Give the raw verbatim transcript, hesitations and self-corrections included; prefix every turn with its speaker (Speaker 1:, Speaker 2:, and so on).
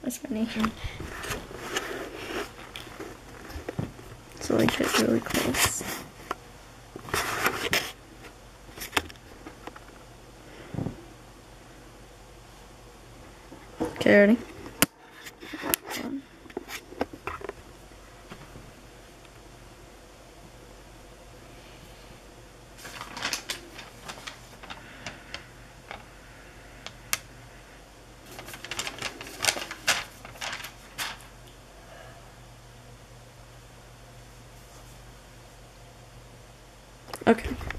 Speaker 1: this many. So like get really close. Okay, ready? One. Okay.